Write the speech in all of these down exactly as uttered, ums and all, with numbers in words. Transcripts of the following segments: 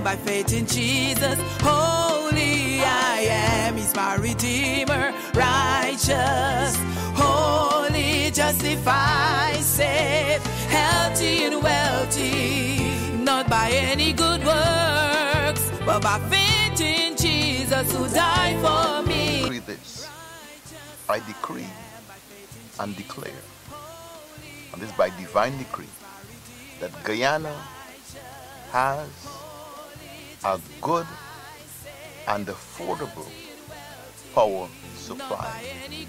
by faith in Jesus. Holy I am, He's my Redeemer. Righteous, holy, justified, safe, healthy and wealthy. Not by any good works, but by faith in Jesus who died for me. Decree this. I decree and declare, and this by divine decree, that Guyana has a good and affordable power supply.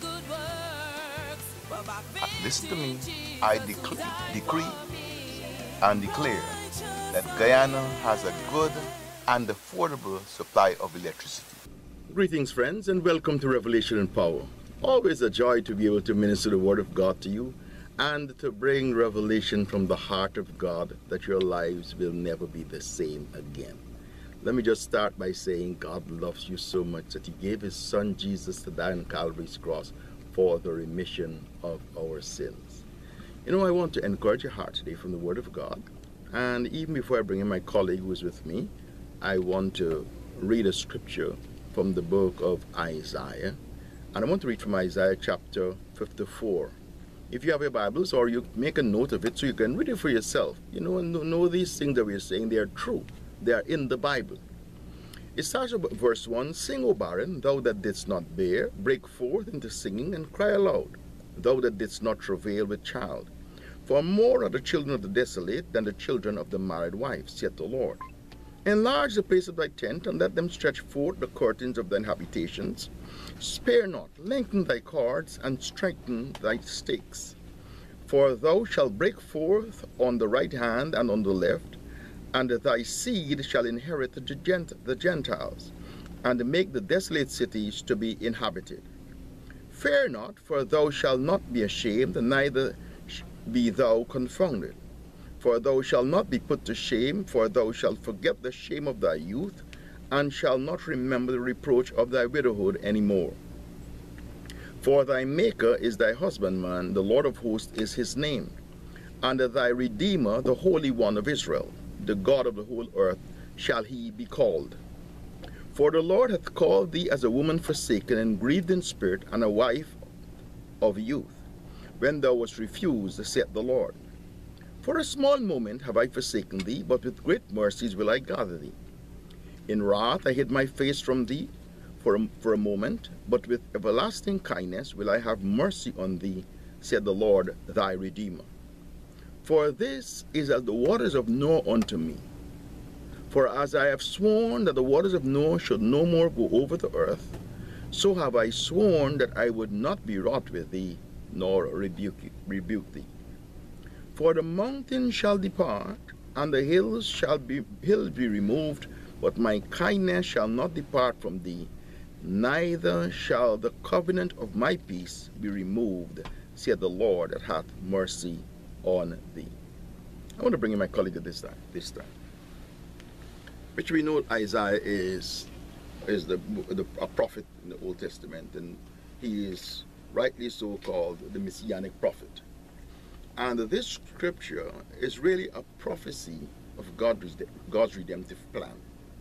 Listen to me. I decree, decree and declare that Guyana has a good and affordable supply of electricity. Greetings, friends, and welcome to Revelation and Power. Always a joy to be able to minister the Word of God to you and to bring revelation from the heart of God that your lives will never be the same again. Let me just start by saying God loves you so much that He gave His Son Jesus to die on Calvary's cross for the remission of our sins. You know, I want to encourage your heart today from the Word of God. And even before I bring in my colleague who is with me, I want to read a scripture from the book of Isaiah. And I want to read from Isaiah chapter fifty-four. If you have your Bibles, or you make a note of it so you can read it for yourself. You know, and know these things that we're saying, they are true. They are in the Bible. It starts with verse one, Sing, O barren, thou that didst not bear, break forth into singing and cry aloud, thou that didst not travail with child. For more are the children of the desolate than the children of the married wife, saith the Lord. Enlarge the place of thy tent, and let them stretch forth the curtains of thine habitations. Spare not, lengthen thy cords, and strengthen thy stakes. For thou shalt break forth on the right hand and on the left, and thy seed shall inherit the, gent the Gentiles, and make the desolate cities to be inhabited. Fear not, for thou shalt not be ashamed, neither be thou confounded. For thou shalt not be put to shame, for thou shalt forget the shame of thy youth, and shalt not remember the reproach of thy widowhood any more. For thy Maker is thy husbandman, the Lord of hosts is his name, and thy Redeemer, the Holy One of Israel, the God of the whole earth, shall he be called. For the Lord hath called thee as a woman forsaken and grieved in spirit, and a wife of youth, when thou wast refused, saith the Lord. For a small moment have I forsaken thee, but with great mercies will I gather thee. In wrath I hid my face from thee for a, for a moment, but with everlasting kindness will I have mercy on thee, said the Lord thy Redeemer. For this is as the waters of Noah unto me. For as I have sworn that the waters of Noah should no more go over the earth, so have I sworn that I would not be wroth with thee, nor rebuke, rebuke thee. For the mountains shall depart, and the hills shall be hills be removed, but my kindness shall not depart from thee, neither shall the covenant of my peace be removed, saith the Lord that hath mercy on thee. I want to bring in my colleague at this time. This time, which we know Isaiah is is the, the a prophet in the Old Testament, and he is rightly so called the Messianic prophet. And this scripture is really a prophecy of God's, God's redemptive plan.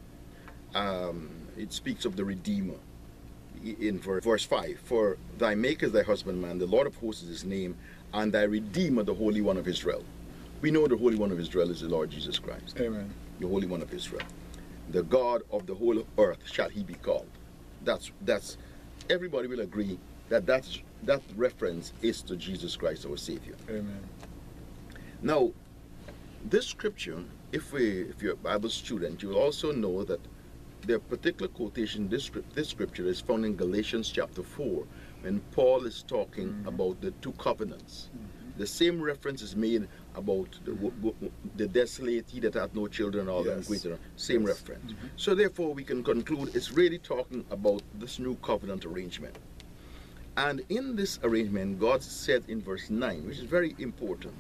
Um, it speaks of the Redeemer in verse five. For thy Maker is thy husbandman, the Lord of hosts is his name, and thy Redeemer, the Holy One of Israel. We know the Holy One of Israel is the Lord Jesus Christ. Amen. The Holy One of Israel. The God of the whole earth shall he be called. That's, that's everybody will agree that that's, that reference is to Jesus Christ, our Savior. Amen. Now, this scripture, if we, if you're a Bible student, you will also know that the particular quotation, this, this scripture is found in Galatians chapter four, when Paul is talking mm-hmm. about the two covenants. Mm-hmm. The same reference is made about the, the desolate, he that hath no children, all yes. them greater. Same yes. reference. Mm-hmm. So therefore, we can conclude it's really talking about this new covenant arrangement. And in this arrangement, God said in verse nine, which is very important,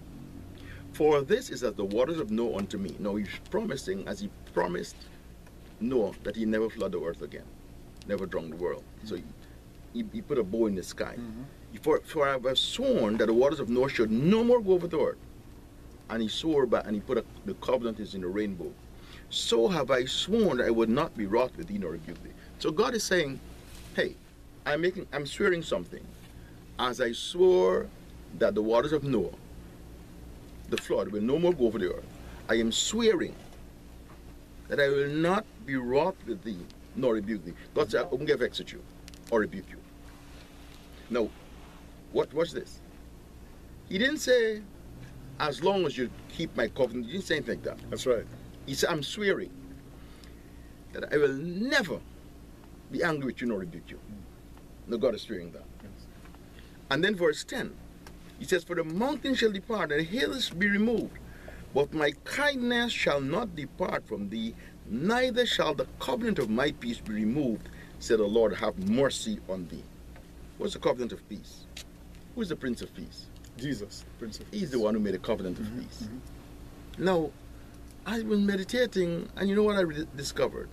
for this is as the waters of Noah unto me. Now he's promising, as he promised Noah, that he never flood the earth again, never drown the world. Mm-hmm. So he, he, he put a bow in the sky. Mm-hmm. For, for I have sworn that the waters of Noah should no more go over the earth. And he swore back, and he put a, the covenant is in the rainbow. so have I sworn that I would not be wroth with thee nor rebuke thee. So God is saying, hey, I'm making, I'm swearing something. As I swore that the waters of Noah, the flood, will no more go over the earth, I am swearing that I will not be wroth with thee nor rebuke thee. God said, I won't get vexed with you or rebuke you. Now, what watch this. He didn't say, as long as you keep my covenant. He didn't say anything like that. That's right. He said, I'm swearing that I will never be angry with you nor rebuke you. No, God is swearing that. Yes. And then verse ten, he says, for the mountains shall depart and the hills be removed, but my kindness shall not depart from thee, neither shall the covenant of my peace be removed, said the Lord, have mercy on thee. What's the covenant of peace? Who is the Prince of Peace? Jesus, Prince of Peace. He's the one who made a covenant of Mm-hmm, peace. mm-hmm. Now, I've been meditating, and you know what I re- discovered?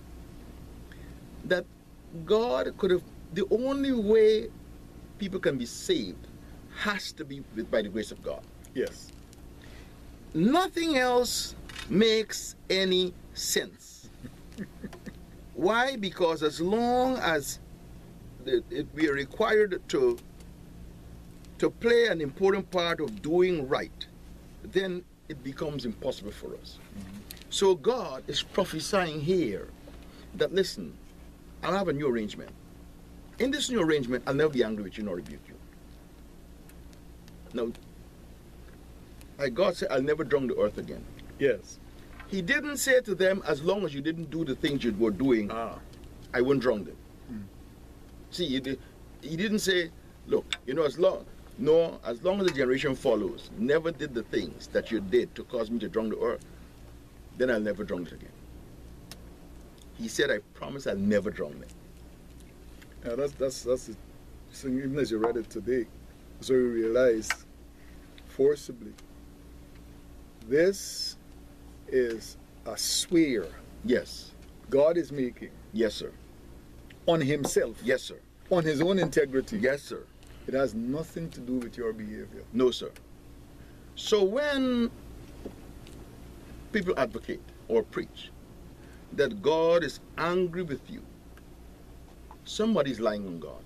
That God could have, the only way people can be saved has to be with, by the grace of God. Yes. Nothing else makes any sense. Why? Because as long as it, it, we are required to, to play an important part of doing right, then it becomes impossible for us. Mm-hmm. So God is prophesying here that, listen, I'll have a new arrangement. In this new arrangement, I'll never be angry with you nor rebuke you. Now, like God said, I'll never drown the earth again. Yes. He didn't say to them, as long as you didn't do the things you were doing, Ah. I won't drown them. Mm. See, he, did, he didn't say, look, you know, as long, no, as long as the generation follows, never did the things that you did to cause me to drown the earth, then I'll never drown it again. He said, I promise I'll never drown them. Yeah, that's that's that's the thing. Even as you read it today, so you realize forcibly, this is a swear Yes. God is making Yes, sir. on Himself, Yes, sir. on His own integrity. Yes, sir. It has nothing to do with your behavior. No, sir. So when people advocate or preach that God is angry with you, somebody's lying on God.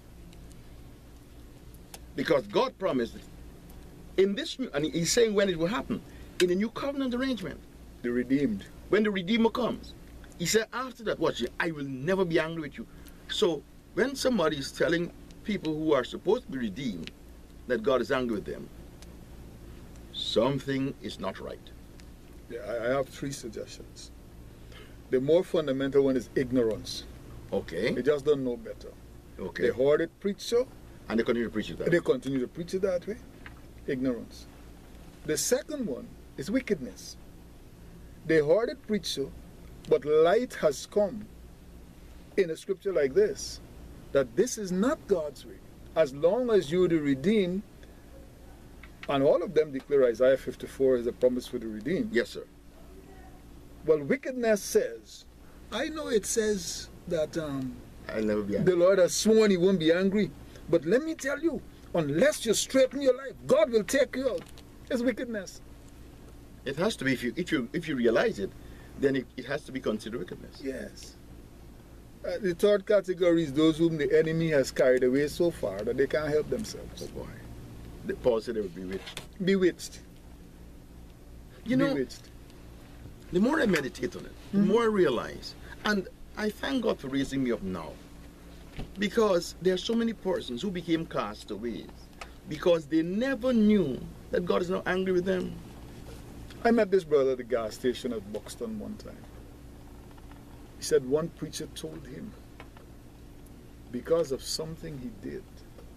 Because God promised in this, new, and He's saying when it will happen, in the new covenant arrangement, The redeemed. when the Redeemer comes, He said after that, watch it, I will never be angry with you. So when somebody is telling people who are supposed to be redeemed that God is angry with them, something is not right. Yeah, I, I have three suggestions. The more fundamental one is ignorance. Okay. They just don't know better. Okay. They heard it preached so, And they continue to preach it that. and they continue to preach it that way. Ignorance. The second one is wickedness. They heard it preached so, but light has come in a scripture like this, that this is not God's way. As long as you're the redeemed, and all of them declare Isaiah fifty-four is a promise for the redeemed. Yes, sir. Well, wickedness says, I know it says that um, I'll never be angry. the Lord has sworn He won't be angry, but let me tell you, unless you straighten your life, God will take you out. It's wickedness. It has to be, if you if you if you realize it, then it, it has to be considered wickedness. Yes. Uh, the third category is those whom the enemy has carried away so far that they can't help themselves. Oh boy. The Paul said they would be rich. Bewitched. You know, Bewitched. the more I meditate on it, the Mhm. more I realize, and I thank God for raising me up now, because there are so many persons who became castaways because they never knew that God is not angry with them. I met this brother at the gas station at Buxton one time. He said one preacher told him, because of something he did,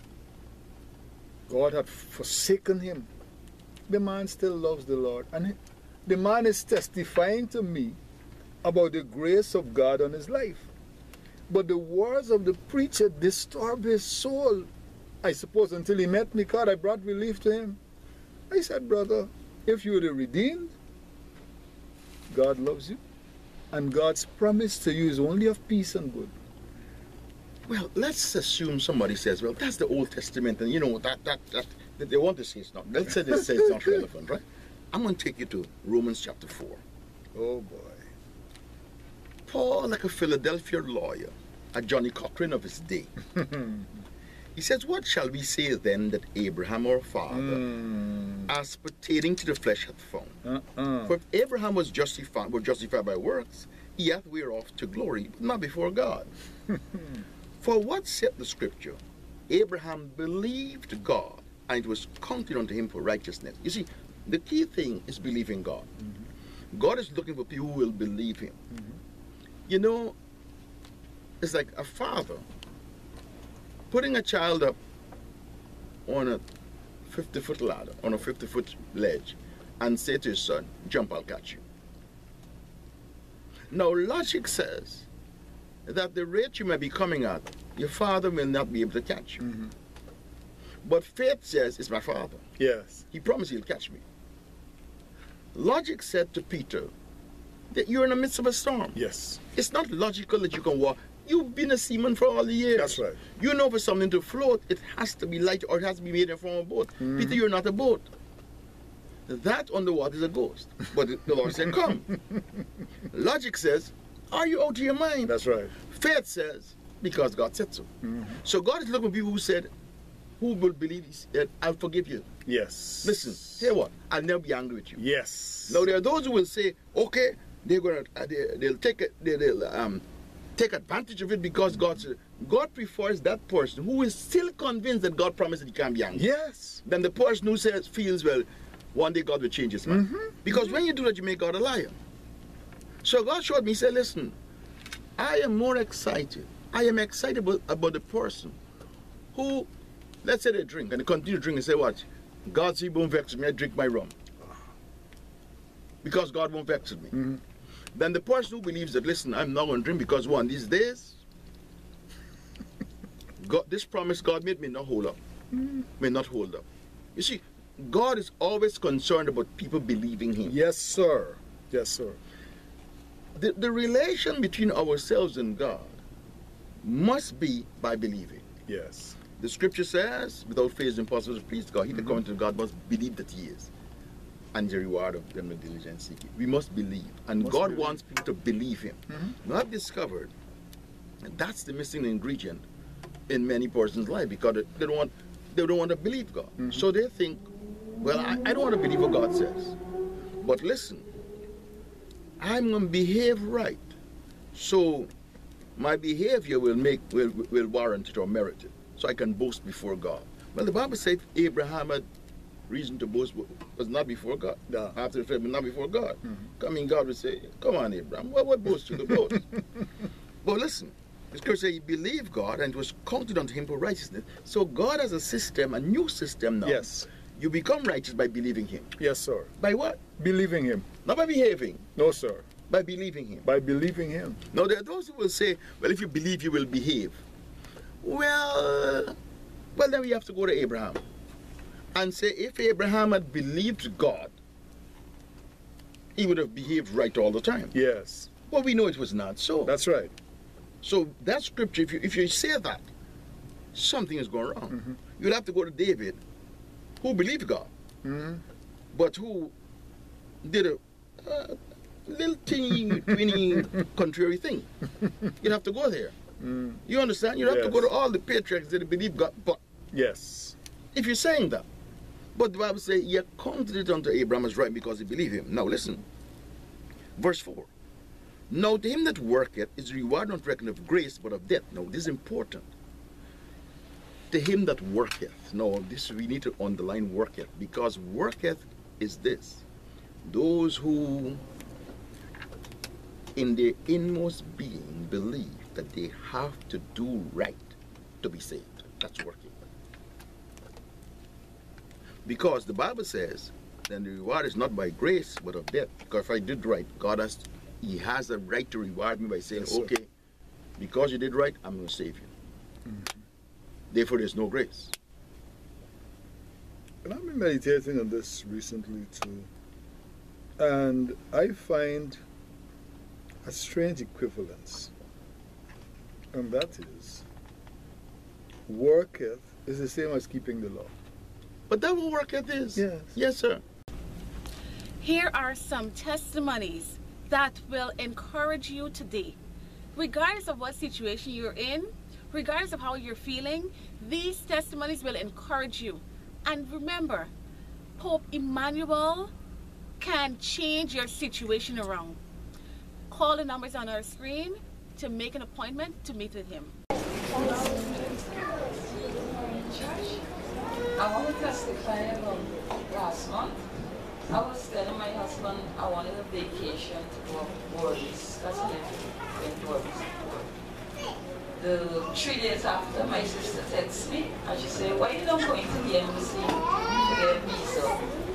God had forsaken him. The man still loves the Lord. And he, the man is testifying to me about the grace of God on his life. But the words of the preacher disturbed his soul. I suppose until he met me, God, I brought relief to him. I said, brother, if you're the redeemed, God loves you. And God's promise to you is only of peace and good. Well, let's assume somebody says, well, that's the Old Testament, and you know, that, that, that, that they want to say it's not. Let's say they say it's not relevant, right? I'm going to take you to Romans chapter four. Oh boy. Paul, like a Philadelphia lawyer, a Johnny Cochran of his day. He says, what shall we say then that Abraham our father, mm. as pertaining to the flesh, hath found? Uh-uh. For if Abraham was justified, was justified by works, he hath whereof to glory, but not before God. For what saith the scripture? Abraham believed God, and it was counted unto him for righteousness. You see, the key thing is believing God. Mm-hmm. God is looking for people who will believe him. Mm-hmm. You know, it's like a father putting a child up on a fifty-foot ladder, on a fifty-foot ledge, and say to his son, jump, I'll catch you. Now, logic says that the rate you may be coming at, your father will not be able to catch you. Mm-hmm. But faith says, it's my father. Yes. He promised he'll catch me. Logic said to Peter that you're in the midst of a storm. Yes. It's not logical that you can walk. You've been a seaman for all the years. That's right. You know for something to float, it has to be light or it has to be made in form of a boat. Mm-hmm. Peter, you're not a boat. That on the water is a ghost. But the Lord said, come. Logic says, are you out of your mind? That's right. Faith says, because God said so. Mm-hmm. So God is looking for people who said, who will believe he said, I'll forgive you. Yes. Listen, hear what? I'll never be angry with you. Yes. Now there are those who will say, okay, they're gonna, uh, they, they'll take it, they, they'll um, take advantage of it because God said, God prefers that person who is still convinced that God promised that he can't be angry. Yes. Than the person who says, feels, well, one day God will change his mind. Mm-hmm. Because mm-hmm. when you do that, you make God a liar. So God showed me, he said, listen, I am more excited. I am excited about, about the person who, let's say they drink and they continue to drink and say, what? God see won't vex me, I drink my rum. Because God won't vex me. Mm-hmm. Then the person who believes that, listen, I'm not going to drink because one, these days, God, this promise God made may not hold up. Mm-hmm. May not hold up. You see, God is always concerned about people believing him. Yes, sir. Yes, sir. The, the relation between ourselves and God must be by believing. Yes. The scripture says, without faith it's impossible to please God. He that cometh to God must believe that he is. And the reward of them that diligently seek it. We must believe. And must God believe. Wants people to believe him. Mm-hmm. Now I've discovered that that's the missing ingredient in many persons' life because they don't want, they don't want to believe God. Mm-hmm. So they think, well, I, I don't want to believe what God says. But listen, I'm going to behave right. So my behavior will make will, will warrant it or merit it. So I can boast before God. Well, the Bible said Abraham had reason to boast was not before God. No. After the fact, but not before God. Mm-hmm. Coming, God would say, come on, Abraham, what, what boast you to boast? But listen, the scripture says he believed God and it was counted unto him for righteousness. So God has a system, a new system now. Yes. You become righteous by believing him. Yes, sir. By what? Believing him. Not by behaving. No, sir. By believing him. By believing him. Now, there are those who will say, well, if you believe, you will behave. Well, well, then we have to go to Abraham and say, if Abraham had believed God, he would have behaved right all the time. Yes. Well, we know it was not so. That's right. So that scripture, if you, if you say that, something is going wrong. Mm-hmm. You'll have to go to David, who believed God, mm-hmm. but who did a uh, little teeny, teeny contrary thing. You'd have to go there. Mm. You understand? You'd have yes. to go to all the patriarchs that believe God. But yes, if you're saying that, but the Bible says, "Ye counted it unto Abraham as right because he believed him." Now listen, verse four. Now to him that worketh is reward not reckoned of grace, but of debt. Now this is important. To him that worketh. Now this we need to underline worketh, because worketh is this: those who in their inmost being believe that they have to do right to be saved. That's working. Because the Bible says, then the reward is not by grace, but of debt. Because if I did right, God has, he has a right to reward me by saying, yes, okay, because you did right, I'm going to save you. Mm-hmm. Therefore, there's no grace. And I've been meditating on this recently too. And I find a strange equivalence. And that is, worketh is the same as keeping the law. But that what worketh is. Yes. Yes, sir. Here are some testimonies that will encourage you today. Regardless of what situation you're in, regardless of how you're feeling, these testimonies will encourage you. And remember, Pope Emmanuel can change your situation around. Call the numbers on our screen to make an appointment to meet with him. I want to testify about last month. I was telling my husband I wanted a vacation to go to Bordeaux. That's what I went to Bordeaux. The three days after, my sister texted me and she said, "Why you don't go into the embassy to get visa?"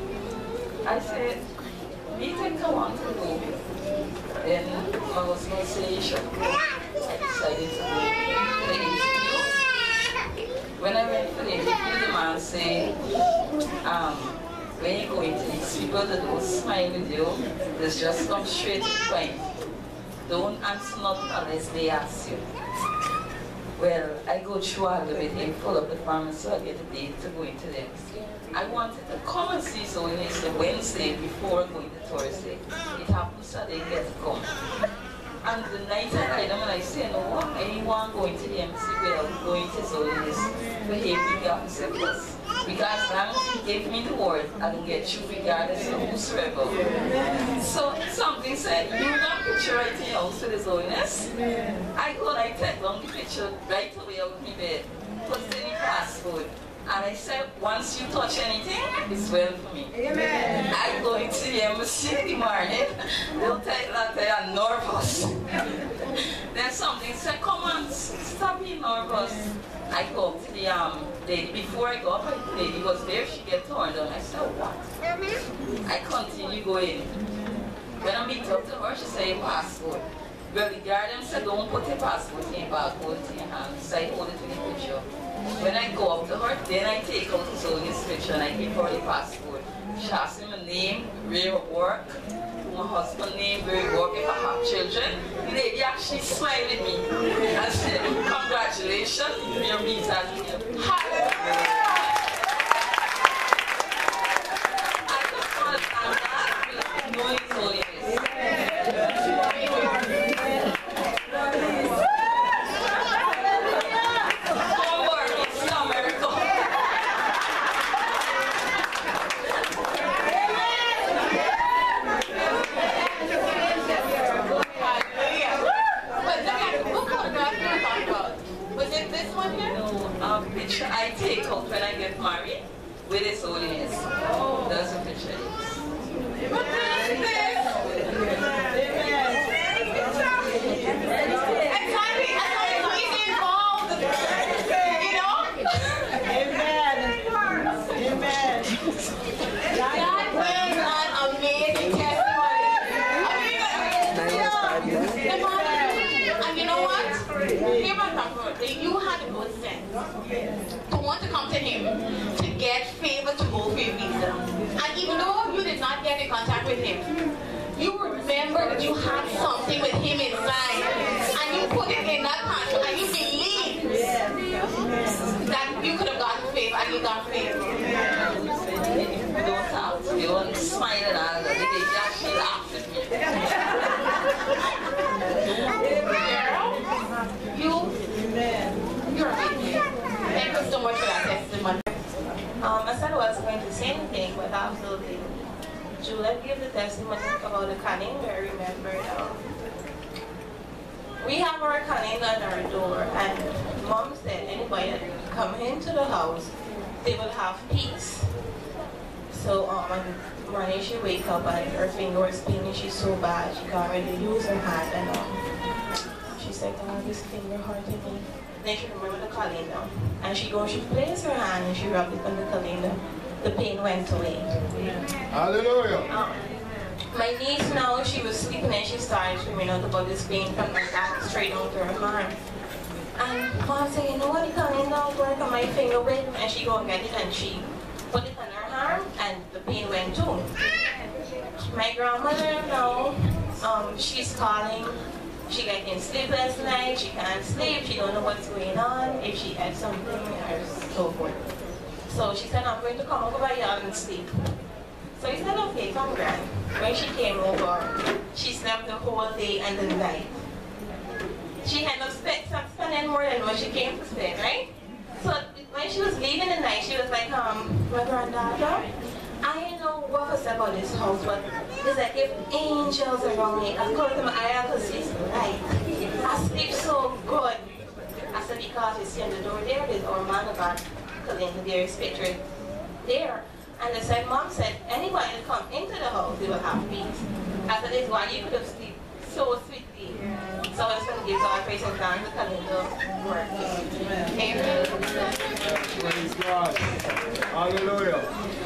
I said, "Me think I want to go." Then my husband said, "You should go." I decided to go to the interview. When I went for the interview, the man said, um, when you go into these people that don't smile with you, let's just come straight to the point. Don't answer nothing unless they ask you. Well, I go through all of it and follow up the family so I get a date to go into them. I wanted to come and see so when it's the Wednesday before going to Thursday. It happens so they get to come. And the night I ride them and I say, no, I want to go into the embassy without going to Zoli's behavior officer plus. Because as long as he gave me the word, I don't get you regardless of whosoever. So something said, you got a picture right in your house for the Zoliness. I go and I take down the picture right away out of my bed, put it in the passport. And I said, once you touch anything, it's well for me. Amen. I go into the embassy in the morning, they'll tell you that they are nervous. Then something said, come on, stop being nervous. I go up to the um, lady, before I go up, the lady was there, she get turned on. I said, what? I continue going. When I meet up to her, she said, your passport. Well, the guardian said, don't put your passport in your bag, hold it in your hand. So I hold it in the picture. When I go up to her, then I take out his own picture and I give her the passport. She asks me my name, where I work, my husband's name, where I work, if I have children. The lady actually smiled at me and said, congratulations, your visa is here. Hallelujah! I just want to thank God for knowing His holiness. I take out when I get married with His holiness. Oh. That's a picture. What is this? And Tommy, and Tommy, please involved. You know? Amen. Amen. That is an amazing testimony. And you know what? Hear my passport. You had a good sense to want to come to him to get favor to go for your visa. And even though you did not get in contact with him, you remember that you had something with him inside. And you put it in that passport and you believe that you could have gotten favor and you got favor. You don't talk to me, you don't smile and all that. They actually laughed at me. You, you're amazing. Thank you so much for that testimony. Um, I said I was going to say anything, but absolutely. Juliet gave the testimony about the calendar. I remember um, we have our calendar at our door, and Mom said anybody that come into the house, they will have peace. So um, one morning she wake up and her finger was paining. She's so bad she can't really use her hand, and um, she said, "Oh, this finger hurting me." Then she remembered the calendar, and she goes, she placed her hand and she rubbed it on the calendar. The pain went away. Hallelujah. Um, my niece now, she was sleeping and she started screaming out about this pain from her back straight onto her arm. And Mom said, you know what, the calendar work on my finger with? And she go and get it and she put it on her arm and the pain went too. My grandmother now, um, she's calling. She getting sleepless night, she can't sleep, she don't know what's going on, if she had something or so forth. So she said, I'm going to come over by y'all and sleep. So he said, okay, come grand. When she came over, she slept the whole day and the night. She ended up spend, spending more than what she came to spend, right? So when she was leaving the night, she was like, um, my granddaughter, I ain't know what was about this house, but it's like if angels around me. I called them I because it's night. I sleep so good. I said, because you see on the door there, there's our man of God, there is picture there. And they said, Mom said, anybody that come into the house, they will have peace. I said, this is why you could have sleep so sweetly. So I just want to give God praise and thanks for coming to work. Amen. Praise God. Hallelujah.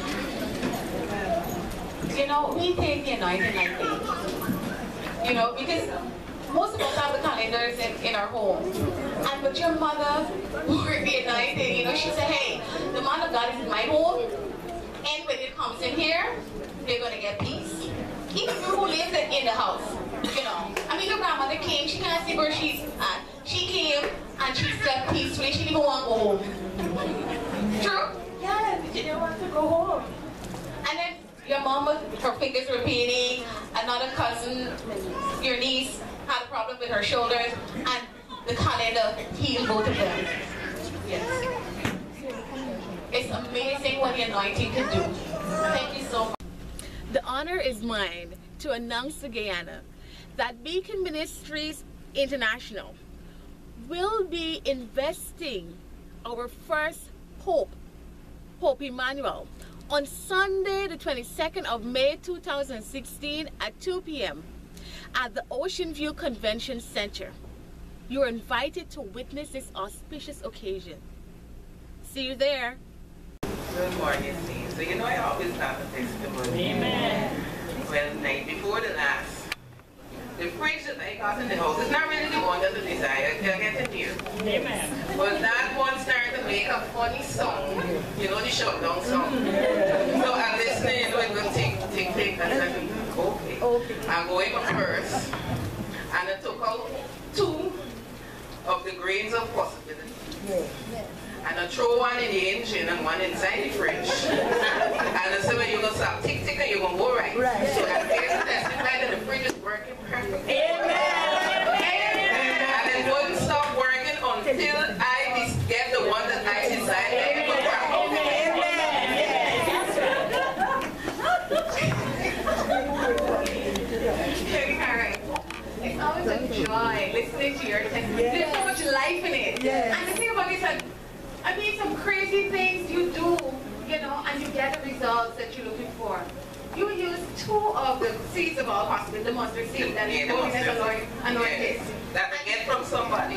You know, we take the anointing like faith. You know, because most of us have the calendars in, in our home. And but your mother wore the anointing, you know, she said, hey, the man of God is in my home. And when it comes in here, they're going to get peace. Even who lives in the house, you know. I mean, your grandmother came, she can't see where she's at. She came and she slept peacefully. She didn't even want to go home. True? Yeah, she didn't want to go home. And then your mom, her fingers were paining. Another cousin, your niece, had a problem with her shoulders. And the calendar healed both of them. Yes. It's amazing what the anointing can do. Thank you so much. The honor is mine to announce to Guyana that Beacon Ministries International will be investing our first Pope, Pope Emmanuel, on Sunday the twenty-second of May two thousand sixteen at two p m at the Ocean View Convention Center. You are invited to witness this auspicious occasion. See you there. Good morning, Steve. So you know I always have a testimony. Amen. Well, the night before the last, the fridge that I got in the house is not really the one that I desire to get in here. Amen. But that one started to make a funny song. You know, the shutdown song. So I'm listening, you know, it will tick, tick, tick. And I said, okay. Okay. I'm going up first. And I took out two of the grains of possibility. Yeah. And I throw one in the engine and one inside the fridge. And I said, well, you're going to stop tick tick and you're going to go right. Right. So I'm here to testify that the fridge is working perfectly. Amen. Amen. And it wouldn't stop working until I get the one that I decided to work. It's always a joy listening to your testimony. There's so much life in it. Yes. And the thing about it is that I mean, some crazy things you do, you know, and you get the results that you're looking for. You use two of the seeds of all possible, the mustard seed that is holding as a anointed. That I get from somebody.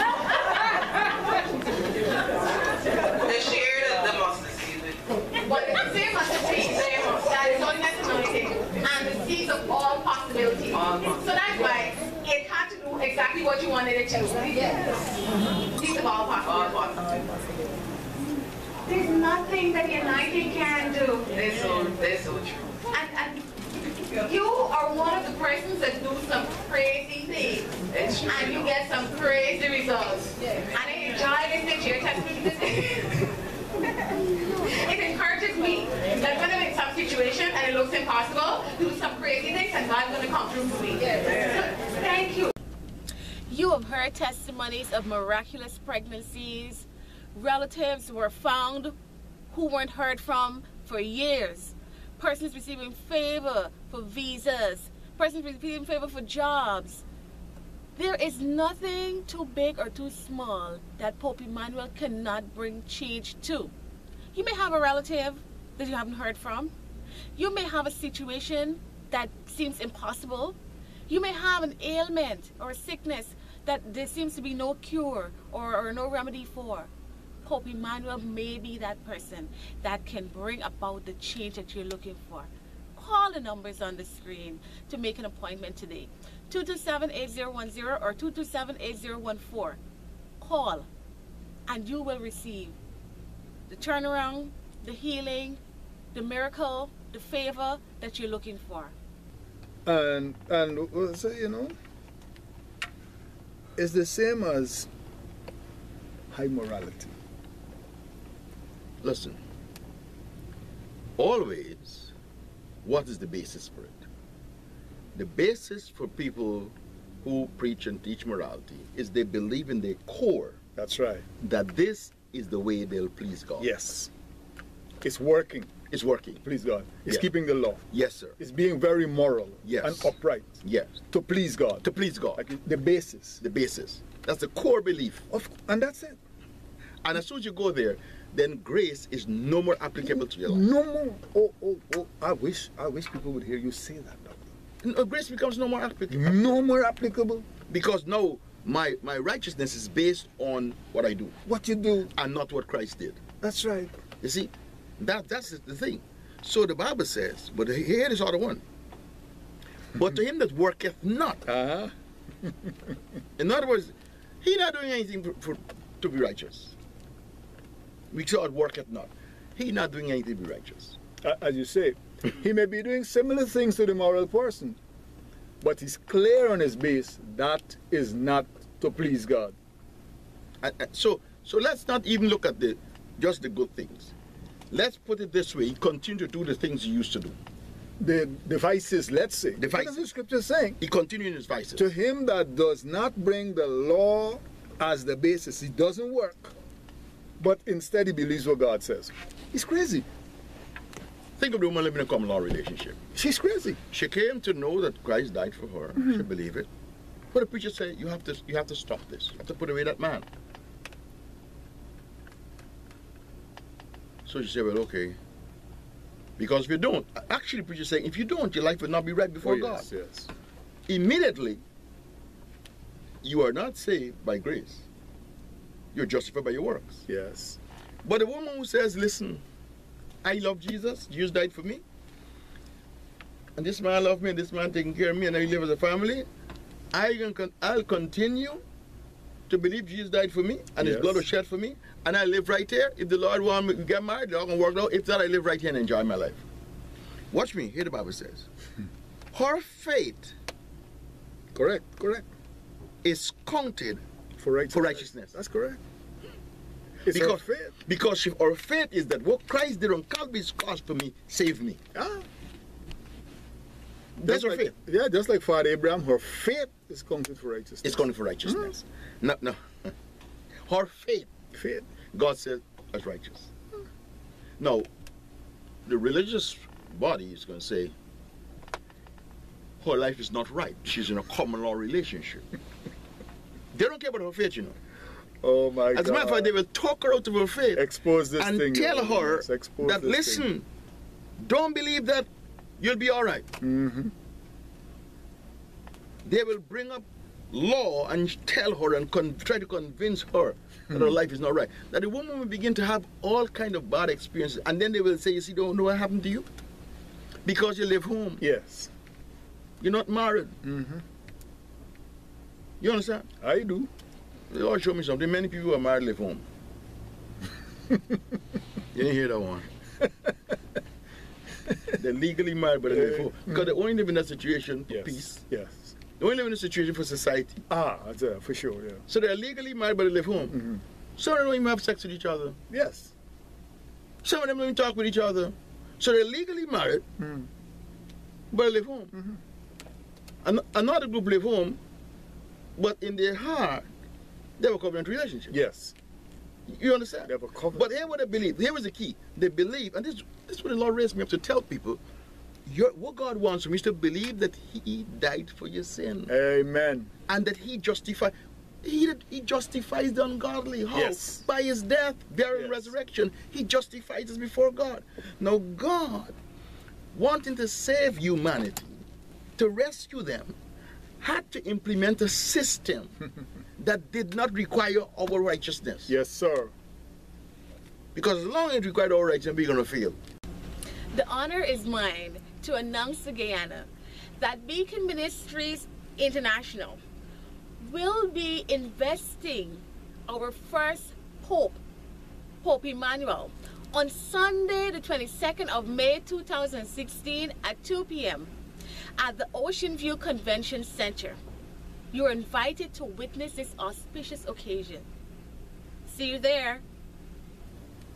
They shared the mustard seed with. But it's the same mustard seed, same mustard, that is holding as anointed, and the seeds of all possibilities. All so that's why it had to do exactly what you wanted it to. Yes. Seeds of all possibilities. There's nothing that the anointing can do. That's so, that's so true. And, and you are one of the persons that do some crazy things. That's true. And you get some crazy results. Yeah. And I enjoy listening to your testimony today. It encourages me that when I'm in some situation and it looks impossible, do some crazy things and God's going to come through for me. Yeah. So, thank you. You have heard testimonies of miraculous pregnancies. Relatives were found who weren't heard from for years. Persons receiving favor for visas. Persons receiving favor for jobs. There is nothing too big or too small that Pope Emmanuel cannot bring change to. You may have a relative that you haven't heard from. You may have a situation that seems impossible. You may have an ailment or a sickness that there seems to be no cure or, or no remedy for. Pope Emmanuel may be that person that can bring about the change that you're looking for. Call the numbers on the screen to make an appointment today. two two seven, eight zero one zero or two two seven, eight zero one four. Call and you will receive the turnaround, the healing, the miracle, the favor that you're looking for. And, and so, you know, it's the same as high morality. Listen, always, what is the basis for it? the basis for people who preach and teach morality is they believe in their core. That's right. That this is the way they'll please God. Yes. It's working. It's working. Please God. It's Yeah. keeping the law. Yes, sir. It's being very moral Yes. and upright Yes. to please God. To please God. Like the basis. The basis. That's the core belief. Of, and that's it. And as soon as you go there, then grace is no more applicable to your life. No more. Oh, oh, oh. I wish, I wish people would hear you say that, Doctor. No, grace becomes no more applicable. No more applicable. Because now my, my righteousness is based on what I do What you do. and not what Christ did. That's right. You see, that that's the thing. So the Bible says, but here is other one. But to him that worketh not. Uh-huh. In other words, he not doing anything for, for to be righteous. We saw it worketh not. He not doing anything to be righteous. Uh, as you say, he may be doing similar things to the moral person, but he's clear on his base that is not to please God. And, and so so let's not even look at the just the good things. Let's put it this way: he continue to do the things he used to do. The devices, let's say. The What vices. is the scripture saying? He continued in his vices. To him that does not bring the law as the basis, it doesn't work. But instead he believes what God says. He's crazy. Think of the woman living in a common law relationship. She's crazy. She came to know that Christ died for her. Mm-hmm. She believed it. But the preacher said, you have to you have to stop this. You have to put away that man. So she said, well, okay. Because if you don't, actually the preacher saying, if you don't, your life will not be right before Oh, God. yes, yes. Immediately, you are not saved by grace. You're justified by your works. Yes. But a woman who says, listen, I love Jesus, Jesus died for me, and this man loved me, and this man taking care of me, and I live as a family, I can, con- I'll continue to believe Jesus died for me, and his Yes. blood was shed for me, and I live right here. If the Lord want me to get married, the Lord can work out. If not, I live right here and enjoy my life. Watch me, here the Bible says, her faith Correct, correct. is counted For righteousness. for righteousness. That's correct. It's Because, our faith. because she, our faith is that what Christ did on Calvary's cross for me saved me. Ah. That's Just her like, faith. Yeah, just like Father Abraham, her faith is counted for righteousness. It's counted for righteousness. No, no. Her faith, Faith. God said, as righteous. Now, the religious body is going to say, her life is not right. She's in a common law relationship. They don't care about her faith, you know. Oh my God. As a matter of fact, they will talk her out of her faith Expose this and thing. tell Lord. her Yes, expose that, this listen, thing. don't believe that you'll be all right. Mhm. They will bring up law and tell her and con- try to convince her that her life is not right. That the woman will begin to have all kind of bad experiences, and then they will say, you see, don't know what happened to you? Because you live home. Yes. You're not married. Mm-hmm. You understand? I do. The Lord showed me something. Many people who are married live home. You didn't hear that one. They're legally married, but they live home. Because they only live in that situation for Yes. peace. Yes. They only live in a situation for society. Ah, that's, uh, for sure, yeah. So they're legally married, but they live home. Mm-hmm. Some of them don't even have sex with each other. Yes. Some of them don't even talk with each other. So they're legally married, Mm. but they live home. Mm-hmm. An- another group live home, but in their heart, they have a covenant relationship. Yes. You understand? They have a covenant. But here what they believe, here was the key. They believe, and this, this is what the Lord raised me up to tell people, your, what God wants from you is to believe that He died for your sin. Amen. And that He justified. He, he justifies the ungodly. How? Yes. By His death, burial, and Yes. resurrection. He justifies us before God. Now God, wanting to save humanity, to rescue them, had to implement a system that did not require our righteousness. Yes, sir. Because as long as it required our righteousness, we're going to fail. The honor is mine to announce to Guyana that Beacon Ministries International will be investing our first Pope, Pope Emmanuel, on Sunday the twenty-second of May two thousand sixteen at two p m at the Ocean View Convention Center. You are invited to witness this auspicious occasion. See you there.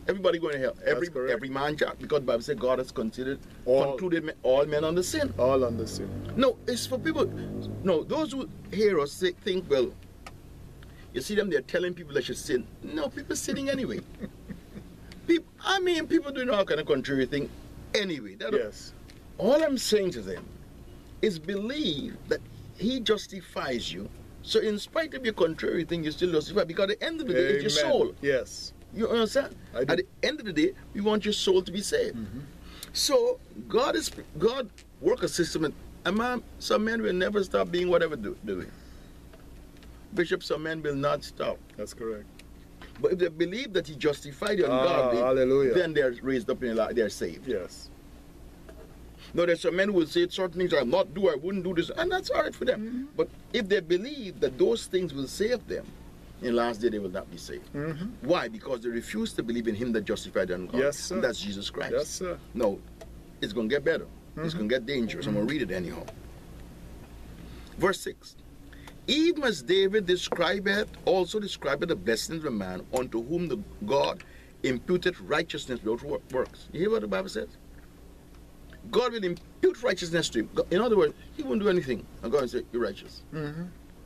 Everybody going to hell. Every correct. every man, Jack, because the Bible says God has considered All. concluded men- all men under sin. All under sin. No, it's for people. No, those who hear us say, think, well, you see them, they're telling people they should sin. No, people sinning anyway. people, I mean, people doing all kind of contrary thing anyway. That- Yes. All I'm saying to them is believe that He justifies you. So in spite of your contrary thing, you still justify, because at the end of the day, it's your Amen. soul. Yes. You understand? I do. At the end of the day, we want your soul to be saved. So God is God work a system, and a man, some men will never stop being whatever do, doing. Bishop, some men will not stop. That's correct. But if they believe that He justified you and Ah, God, hallelujah. then they're raised up in life, they're saved. Yes. No, there's some men who will say certain things I not do, I wouldn't do this, and that's all right for them. Mm-hmm. But if they believe that those things will save them, in last day they will not be saved. Mm-hmm. Why? Because they refuse to believe in Him that justified them. God. Yes, sir. And that's Jesus Christ. Yes, sir. No, it's going to get better. Mm-hmm. It's going to get dangerous. I'm going to read it anyhow. Verse six. Even as David describeth, also describeth the blessings of a man unto whom the God imputed righteousness without wor- works. You hear what the Bible says? God will impute righteousness to him. God- In other words, He won't do anything. And God will say, you're righteous. Mm-hmm.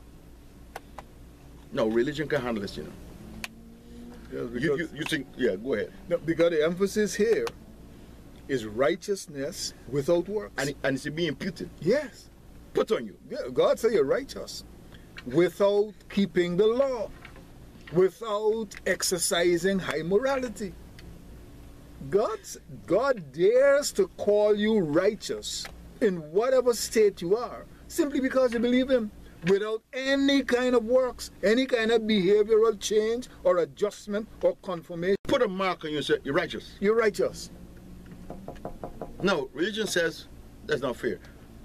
No, religion can handle this, you know. Yes, You, because, you, you think, yeah, go ahead. no, because the emphasis here is righteousness without works. And, it- and it's being imputed. yes. Put on you. Yeah, God said you're righteous without keeping the law, without exercising high morality. God's, God dares to call you righteous in whatever state you are, simply because you believe Him, without any kind of works, any kind of behavioral change or adjustment or confirmation. Put a mark on you and say, you're righteous. You're righteous. No, religion says that's not fair.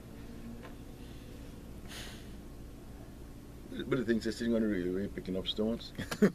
But the things they're sitting on the railway picking up stones.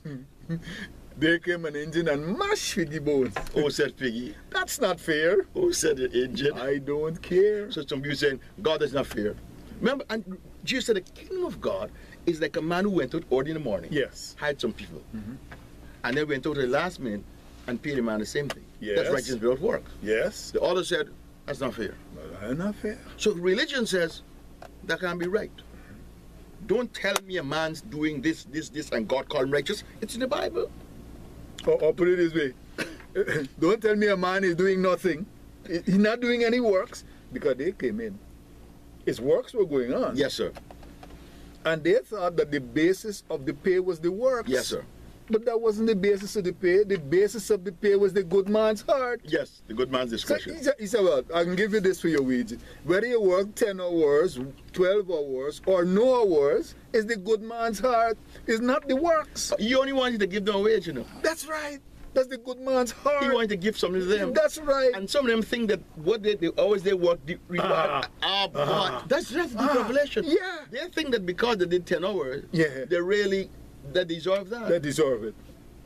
There came an engine and mashed with the bones. Who said piggy? That's not fair. Who said the engine? I don't care. So some people saying God is not fair. Remember, and Jesus said the kingdom of God is like a man who went out early in the morning. Yes. Hired some people. And then went out at the last minute and paid the man the same thing. Yes. That's righteousness without work. Yes. The other said, that's not fair. Well, not fair. So religion says that can't be right. Don't tell me a man's doing this, this, this, and God called him righteous. It's in the Bible. Or, or put it this way. Don't tell me a man is doing nothing. He- He's not doing any works, because they came in. His works were going on. Yes, sir. And they thought that the basis of the pay was the works. Yes, sir. But that wasn't the basis of the pay. The basis of the pay was the good man's heart. Yes, the good man's So discretion. he said, he said, well, I can give you this for your wages. Whether you work ten hours, twelve hours, or no hours, is the good man's heart. It's not the works. He only wanted to give them a wage, you know. That's right. That's the good man's heart. He wanted to give something to them. That's right. And some of them think that what they, they always they work the reward. Ah, but that's just the Ah, revelation. yeah. They think that because they did ten hours, Yeah. they really they deserve that. They deserve it.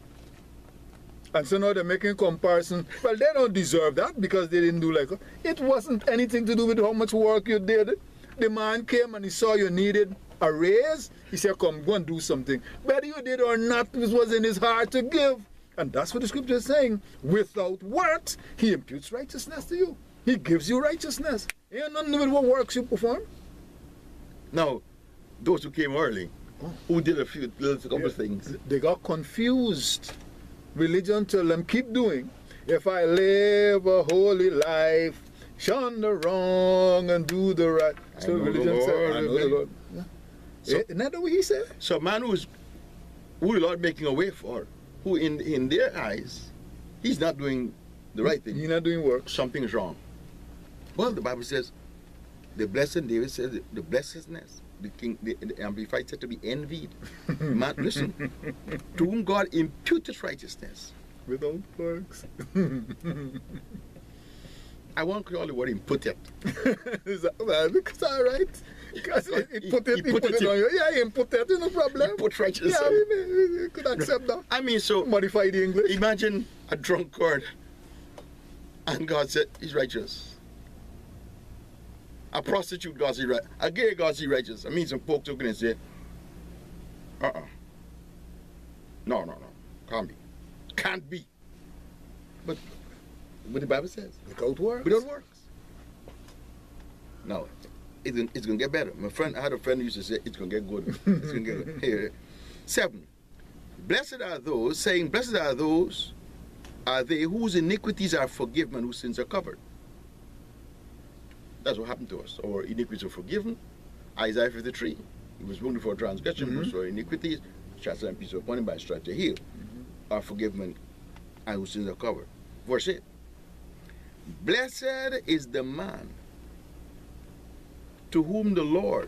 And so now they're making comparison. Well, they don't deserve that because they didn't do like it wasn't anything to do with how much work you did. The man came and he saw you needed a raise. He said, come, go and do something. Whether you did or not, it was in his heart to give. And that's what the scripture is saying. Without works, he imputes righteousness to you. He gives you righteousness. Ain't nothing with what works you perform. Now, those who came early, who did a few little couple Yeah. of things. They got confused. Religion told them, keep doing. If I live a holy life, shun the wrong and do the right. I So know the religion said, Lord, I know the amen. Lord. Yeah. So- Isn't that the way he said? So a man who's who the Lord making a way for, who in in their eyes, he's not doing the right thing. You're not doing work. Something is wrong. Well, the Bible says, the blessed, David says, the, the blessedness, the king, the, the Amplified said to be envied. Man, listen, to whom God imputed righteousness. Without works. I won't call the word imputed. Is that, well, it's all right. Because he, he put it, He he put put it it in. on you. Yeah, he put it, no problem. He put righteousness Yeah, on we, we, we could accept that. I mean, so Modify the English. imagine a drunkard, and God said he's righteous. A prostitute, God says right. A gay, God says righteous. I mean, some folks who can say, uh-uh. No, no, no. Can't be. Can't be. But what the Bible says. Without works. Without works. Now, it's, it's going to get better. My friend, I had a friend who used to say, it's going to get good. It's going to get good. Here. Seven. Blessed are those, saying, blessed are those, are they whose iniquities are forgiven and whose sins are covered. That's what happened to us. Our iniquities were forgiven. Isaiah fifty-three. He was wounded for transgression, mm-hmm. for iniquities. Chastisement and peace upon him, by stripes to heal. Mm-hmm. Are forgiven and whose sins are covered. Verse eight. Blessed is the man to whom the Lord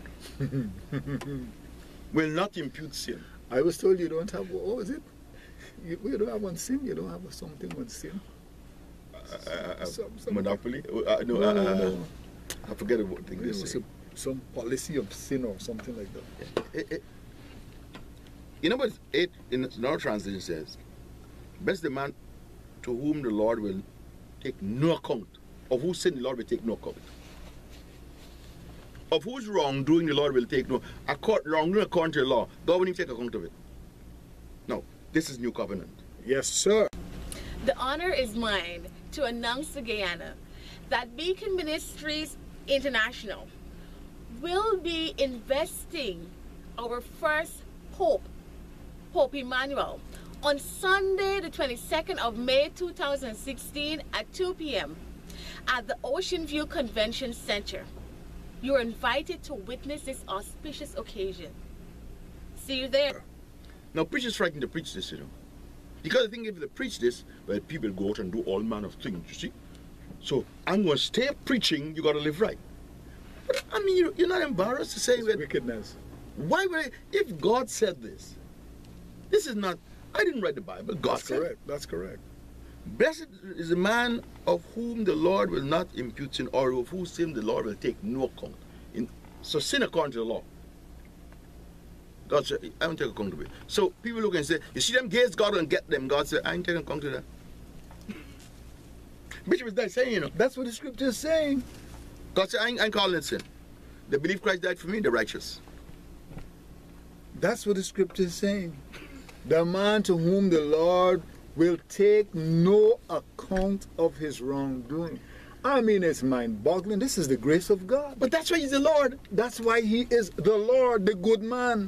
will not impute sin. I was told you don't have, what was it? You, you don't have one sin, you don't have something with sin. Uh, uh, some, some, monopoly? Uh, no, no, uh, no, no. I forget what thing they say. A, some policy of sin or something like that. It, it, you know what it in our translation says? Blessed the man to whom the Lord will take no account. Of whose sin the Lord will take no account. Of whose wrongdoing the Lord will take no account. Wrongdoing according to the law, God will even take account of it. No, this is new covenant. Yes, sir. The honor is mine to announce to Guyana that Beacon Ministries International will be investing our first Pope, Pope Emmanuel, on Sunday the twenty-second of May two thousand sixteen at two p m at the Ocean View Convention Center. You are invited to witness this auspicious occasion. See you there. Now, preachers frightened to preach this, you know. Because I think if they preach this, well, people go out and do all manner of things, you see. So, I'm going to stay preaching, you got to live right. But, I mean, you, you're not embarrassed to say it's that. Wickedness. Why would I, if God said this, this is not, I didn't write the Bible, God That's said correct, it. that's correct. Blessed is the man of whom the Lord will not impute sin, or of whose sin the Lord will take no account. In, so sin according to the law. God said, I won't take account of it. So people look and say, you see them gays, God will get them. God said, I ain't taking account of that. Bishop is that saying, you know. That's what the scripture is saying. God said, I ain't, I ain't calling it sin. They believe Christ died for me, they're righteous. That's what the scripture is saying. The man to whom the Lord will take no account of his wrongdoing. I mean, it's mind-boggling. This is the grace of God. But that's why he's the Lord. That's why he is the Lord, the good man.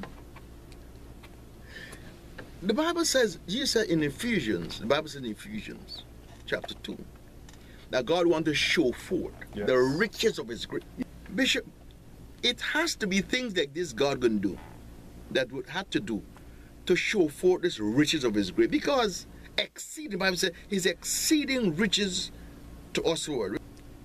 The Bible says, Jesus said in Ephesians, the Bible says in Ephesians chapter two, that God wants to show forth yes. the riches of his grace. Bishop, it has to be things like this God can do, that would have to do to show forth this riches of his grace. Because exceed, the Bible says, his exceeding riches to us who are rich.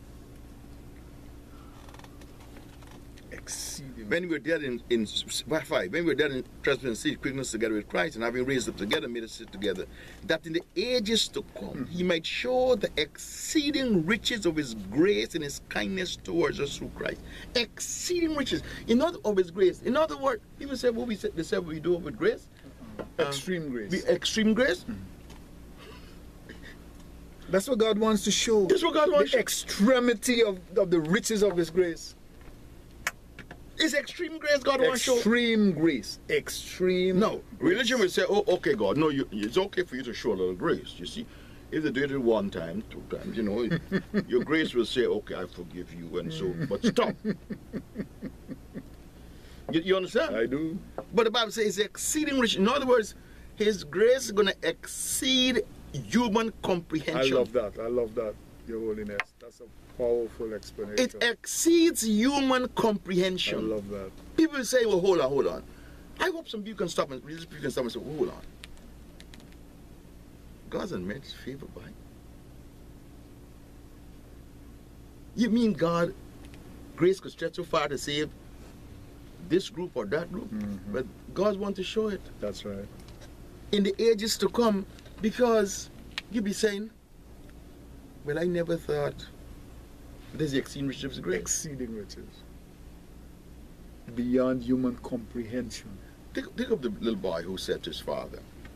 Exceeding. When we were dead in, in five, when we were dead in trespasses and quickness together with Christ, and having raised up together, made us sit together, that in the ages to come, he might show the exceeding riches of his grace and his kindness towards us through Christ. Exceeding riches. In other of his grace. In other words, people say what we said, they say what we do with grace. Uh, extreme grace. We, extreme grace. Mm-hmm. That's what God wants to show. That's what God wants. The extremity of, of the riches of his grace. It's extreme grace God wants to show. Extreme grace. Extreme No. grace. Religion will say, oh, okay, God. No, you, it's okay for you to show a little grace. You see, if they do it one time, two times, you know, your grace will say, okay, I forgive you, and so, but stop. You, you understand? I do. But the Bible says it's exceeding rich. In other words, his grace is going to exceed human comprehension. I love that. I love that, Your Holiness. That's a powerful explanation. It exceeds human comprehension. I love that. People say, well, hold on, hold on. I hope some people can stop and religious people can stop and say, well, hold on. God's not meant to favor by. You mean God, grace could stretch so far to save this group or that group? Mm-hmm. But God wants to show it. That's right. In the ages to come, because you'll be saying, well, I never thought there's the exceeding riches of his grace. Exceeding riches. Beyond human comprehension. Think, think of the little boy who said to his father,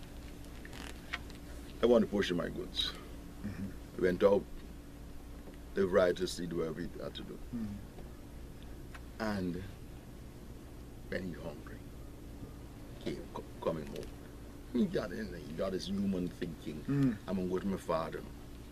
I want a portion of my goods. Mm-hmm. He went out, lived riotously, do whatever he had to do. Mm-hmm. And when he hungry, came coming home. He got in there, he got his human thinking. Mm. I'm going to go to my father.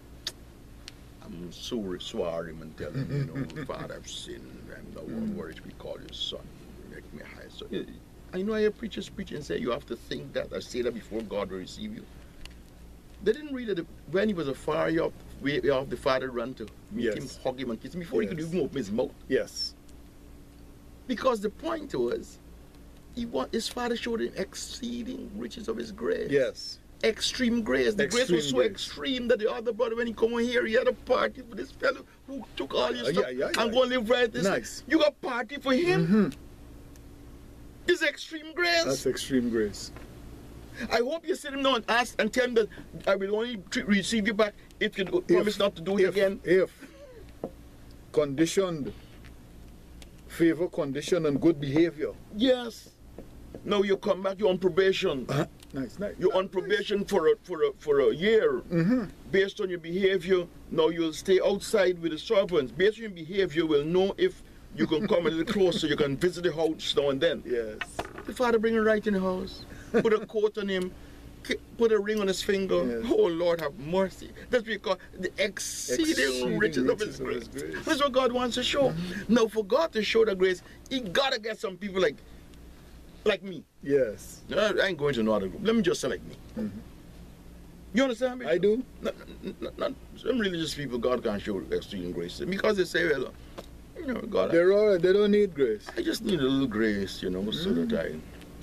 I'm so swear him and tell him, you know, Father, I've sinned. I'm not one word we call your son. Make me high. So I know I hear preachers preach and say you have to think that or say that before God will receive you. They didn't read it when he was a far off, way off, the father ran to meet Yes. him, hug him, and kiss him before Yes. he could even open his mouth. Yes. Because the point was, he want, his father showed him exceeding riches of his grace. Yes. Extreme grace. The grace was Extreme so grace. extreme that the other brother, when he come over here, he had a party for this fellow who took all your Uh, stuff yeah, yeah, and yeah. go and live right this. Nice. You got party for him? Mm-hmm. This extreme grace. That's extreme grace. I hope you sit him down and ask and tell him that I will only tr- receive you back if you do- promise not to do it if, again. If conditioned, favor, condition, and good behavior. Yes. Now you come back, you're on probation. Uh-huh. Nice, nice. You're on probation for a for a for a year. Mm-hmm. Based on your behavior, now you'll stay outside with the servants. Based on your behavior, we'll know if you can come a little closer. You can visit the house now and then. Yes. The father bring him right in the house. Put a coat on him. ki- Put a ring on his finger. Yes. Oh Lord, have mercy. That's because the exceeding, Exceeding riches, of riches His of grace. His grace. That's what God wants to show. Now, for God to show the grace, He gotta get some people like, like me. Yes. I I ain't going to another group. Let me just say like me. Mhm. You understand me? I do. Not, not, not, some religious people, God can't show exceeding grace to because they say, well, you know, God, They're all right. They don't need grace. I just need a little grace, you know, so Mm. that I.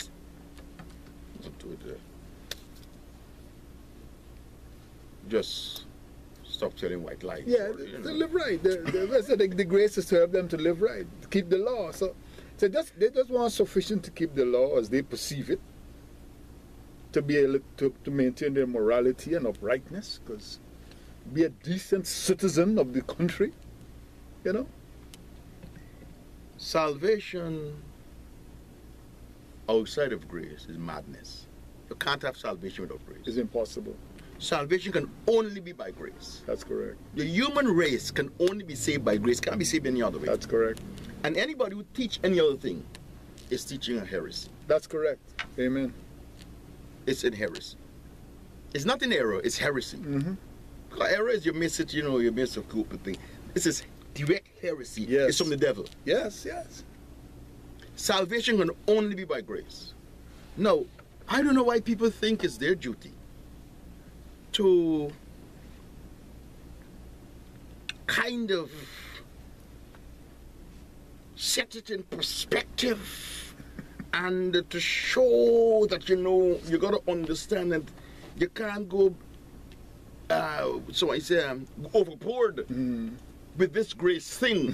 To it, uh, just stop telling white lies. Yeah, or, they, you they know. live right. The, the, so the, the grace is to help them to live right, to keep the law. So, so just, they just want sufficient to keep the law as they perceive it, to be able to, to maintain their morality and uprightness, because be a decent citizen of the country, you know. Salvation outside of grace is madness. You can't have salvation without grace. It's impossible. Salvation can only be by grace. That's correct. The human race can only be saved by grace. Can't be saved any other way. That's correct. And anybody who teach any other thing is teaching a heresy. That's correct. Amen. It's in heresy. It's not in error, it's heresy. Mm-hmm. Because error is you miss it, you know, you miss a group of thing. This is direct heresy. Yes. It's from the devil. Yes, yes. Salvation can only be by grace. Now, I don't know why people think it's their duty to kind of set it in perspective and to show that, you know, you got to understand that you can't go, uh, so I say, um, overboard Mm. with this grace thing.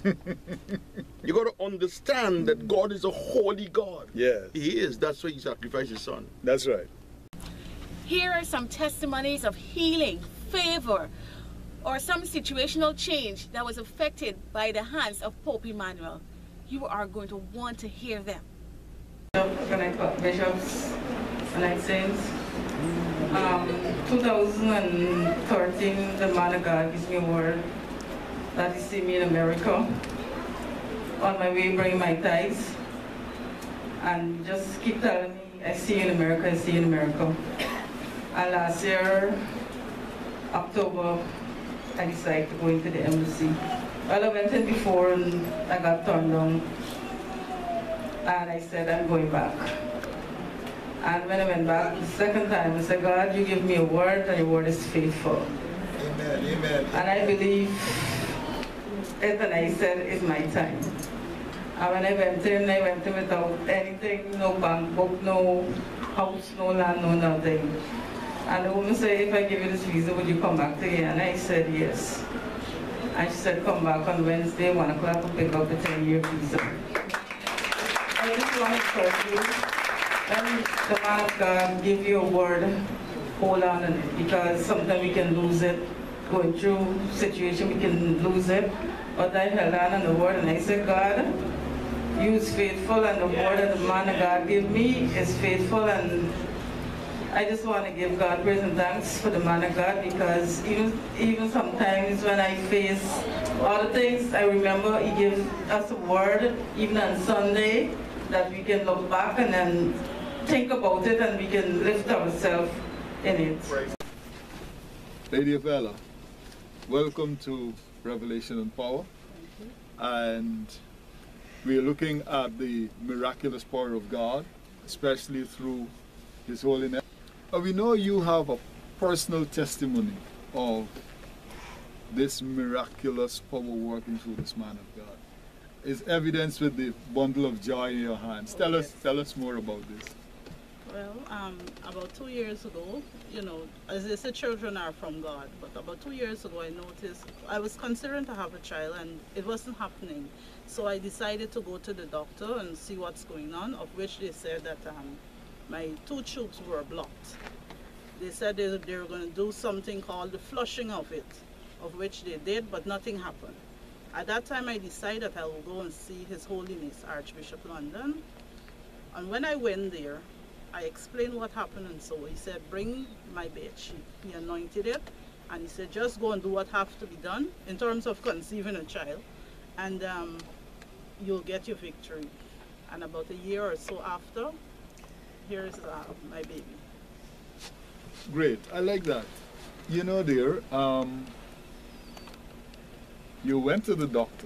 You got to understand that God is a holy God. Yes. He is. That's why He sacrificed His Son. That's right. Here are some testimonies of healing, favor, or some situational change that was affected by the hands of Pope Emmanuel. You are going to want to hear them. When I got bishops and I saints, um, two thousand thirteen, the man of God gives me a word that he see me in America on my way bringing my tithes, and just keep telling me, I see you in America, I see you in America. And last year, October, I decided to go into the embassy. Well, I went in before and I got turned down. And I said, I'm going back. And when I went back the second time, I said, God, you give me a word and your word is faithful. Amen, amen. And I believe it, and I said, it's my time. And when I went in, I went in without anything, no bank book, no house, no land, no nothing. And the woman said, if I give you this visa, would you come back again? And I said, yes. And she said, come back on Wednesday, one o'clock, to pick up the ten-year visa. I just want to encourage you, when the man of God give you a word, hold on to it, because sometimes we can lose it. Going through situation, we can lose it. But I held on on the word, and I said, God, you is faithful, and the word that the man of God give me is faithful, and I just want to give God praise and thanks for the man of God, because even even sometimes when I face other things, I remember he gives us a word, even on Sunday, that we can look back and then think about it, and we can lift ourselves in it. Lady Vella, welcome to Revelation and Power. And we are looking at the miraculous power of God, especially through His holiness. And we know you have a personal testimony of this miraculous power working through this man of God. It's evidenced with the bundle of joy in your hands. Tell us, tell us more about this. Well, um, about two years ago, you know, as they say, children are from God, but about two years ago I noticed, I was considering to have a child and it wasn't happening. So I decided to go to the doctor and see what's going on, of which they said that um, my two tubes were blocked. They said they, they were going to do something called the flushing of it, of which they did, but nothing happened. At that time I decided that I will go and see His Holiness Archbishop London. And when I went there, I explained what happened, and so he said, bring my bed sheet. He anointed it, and he said, just go and do what has to be done in terms of conceiving a child, and um, you'll get your victory. And about a year or so after, here's uh, my baby. Great, I like that. You know, dear, um, you went to the doctor,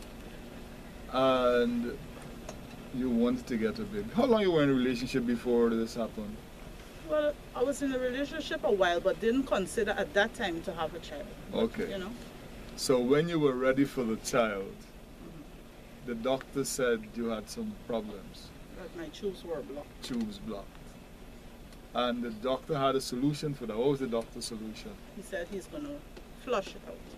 and you wanted to get a baby. How long you were in a relationship before this happened? Well, I was in a relationship a while, but didn't consider at that time to have a child. Okay. You know. So when you were ready for the child, mm-hmm. the doctor said you had some problems. That my tubes were blocked. Tubes blocked. And the doctor had a solution for that. What was the doctor's solution? He said he's going to flush it out.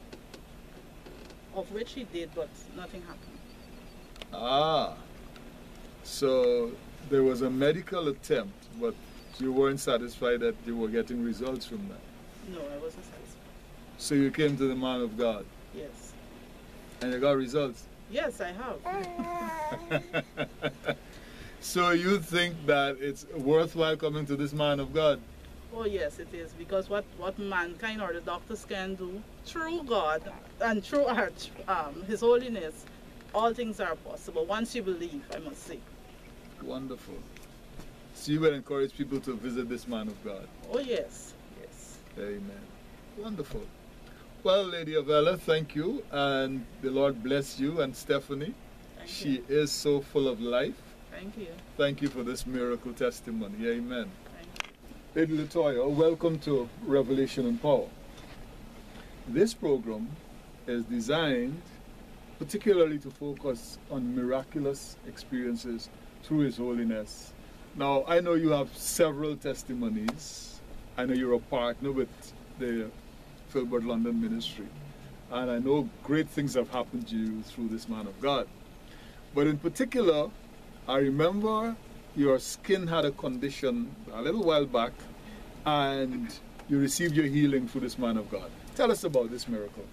Of which he did, but nothing happened. Ah. So there was a medical attempt, but you weren't satisfied that you were getting results from that. No, I wasn't satisfied. So you came to the man of God? Yes. And you got results? Yes, I have. So you think that it's worthwhile coming to this man of God? Oh yes, it is, because what, what mankind or the doctors can do through God and through our, um, His Holiness, all things are possible once you believe, I must say. Wonderful. So you will encourage people to visit this man of God? Oh yes, yes. Amen. Wonderful. Well, Lady Avella, thank you, and the Lord bless you and Stephanie. Thank she you. is so full of life. Thank you. Thank you for this miracle testimony. Amen. Thank you. Lady Latoya, welcome to Revelation and Power. This program is designed particularly to focus on miraculous experiences through His Holiness. Now, I know you have several testimonies. I know you're a partner with the Filbert London Ministry, and I know great things have happened to you through this man of God. But in particular, I remember your skin had a condition a little while back, and you received your healing through this man of God. Tell us about this miracle.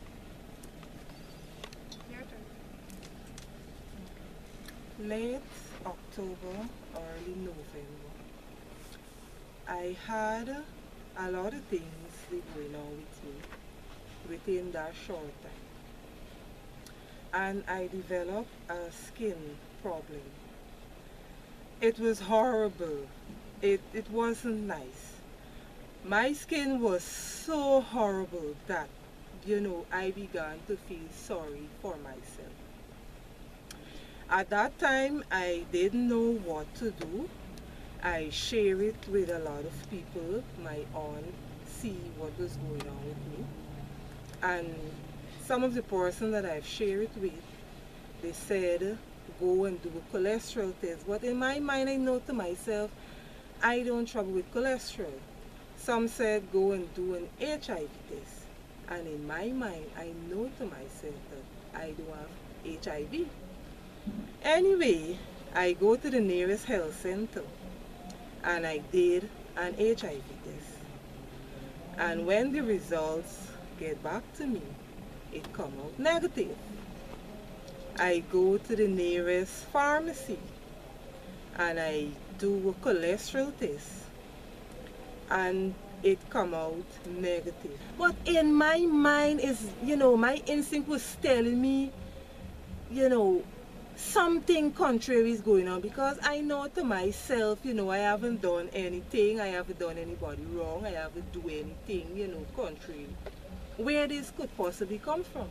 Late October, early November, I had a lot of things going on with me within that short time. And I developed a skin problem. It was horrible. It, it wasn't nice. My skin was so horrible that, you know, I began to feel sorry for myself. At that time, I didn't know what to do. I shared it with a lot of people. My aunt see what was going on with me. And some of the person that I've shared it with, they said, go and do a cholesterol test. But in my mind, I know to myself, I don't trouble with cholesterol. Some said, go and do an H I V test. And in my mind, I know to myself that I do have H I V. Anyway, I go to the nearest health center and I did an H I V test. And when the results get back to me, it come out negative. I go to the nearest pharmacy and I do a cholesterol test and it come out negative. But in my mind is, you know, my instinct was telling me, you know, something contrary is going on, because I know to myself, you know, I haven't done anything, I haven't done anybody wrong, I haven't do anything, you know, contrary where this could possibly come from.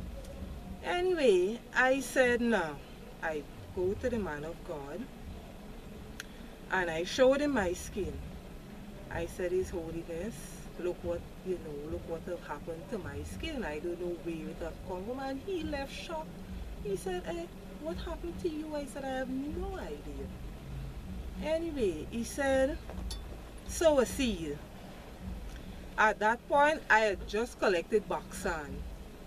Anyway, I said no. I go to the man of God and I showed him my skin. I said, His Holiness, look what, you know, look what have happened to my skin. I don't know where it have come from. And he left shocked. He said, hey, what happened to you? I said, I have no idea. Anyway, he said, sow a seed. At that point, I had just collected Baxan.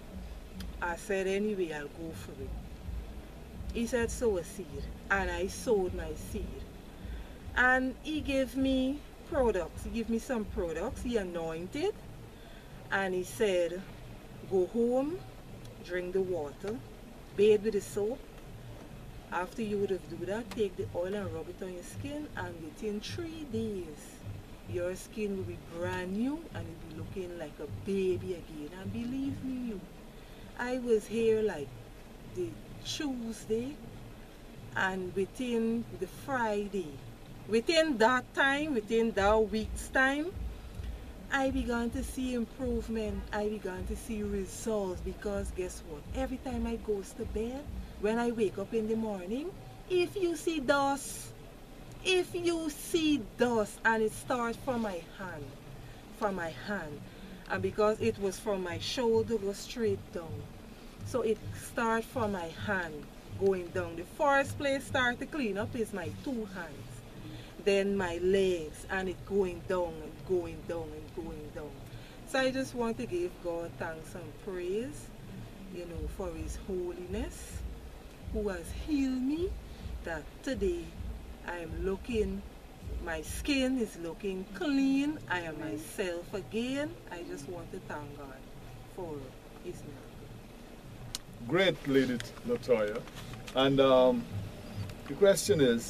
I said, anyway, I'll go for it. He said, sow a seed. And I sowed my seed. And he gave me products. He gave me some products. He anointed. And he said, go home, drink the water, bathe with the soap. After you would have do that, take the oil and rub it on your skin, and within three days, your skin will be brand new and it will be looking like a baby again. And believe me, you, I was here like the Tuesday, and within the Friday, within that time, within that week's time, I began to see improvement. I began to see results, because guess what? Every time I go to bed, when I wake up in the morning, if you see dust, if you see dust, and it starts from my hand, from my hand, and because it was from my shoulder, go straight down. So it starts from my hand, going down. The first place start to clean up is my two hands. Then my legs, and it going down and going down and going down. So I just want to give God thanks and praise, you know, for His holiness, who has healed me, that today I am looking, my skin is looking clean, I am myself again. I just want to thank God for His miracle. Great, Lady Latoya. And um, the question is,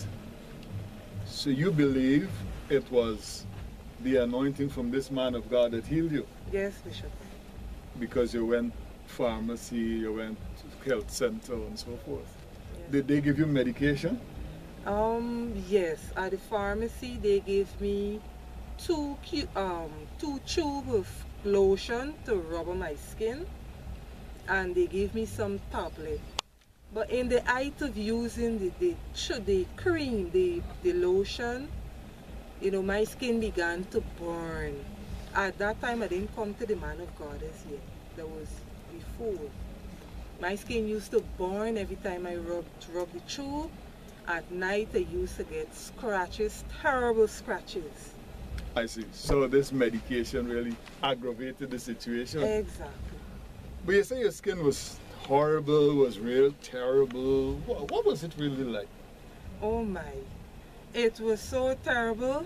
so you believe it was the anointing from this man of God that healed you? Yes, Bishop. Because you went pharmacy, you went to health center and so forth. Yes. Did they give you medication? Um, yes. At the pharmacy, they gave me two, um, two tubes of lotion to rub on my skin, and they gave me some tablet. But in the act of using the, the, the cream, the, the lotion, you know, my skin began to burn. At that time, I didn't come to the man of God as yet. That was before. My skin used to burn every time I rubbed, rubbed the tube. At night, I used to get scratches, terrible scratches. I see. So this medication really aggravated the situation? Exactly. But you say your skin was horrible, was real terrible. What, what was it really like? Oh my. It was so terrible.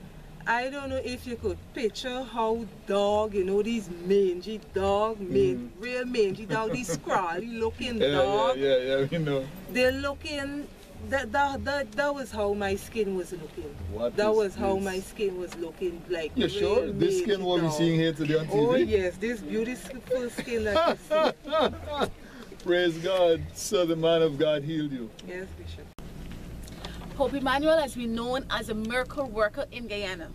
I don't know if you could picture how dog, you know, these mangy dog, man, mm. real mangy dog, these scrawly looking yeah, dog. Yeah, yeah, yeah, you know. They're looking, that, that, that, that was how my skin was looking. What that was this? how my skin was looking like. You sure? This skin what we're seeing here today on T V? Oh yes, this beautiful skin that you see. Praise God. So the man of God healed you. Yes, Bishop. Pope Emmanuel has been known as a miracle worker in Guyana.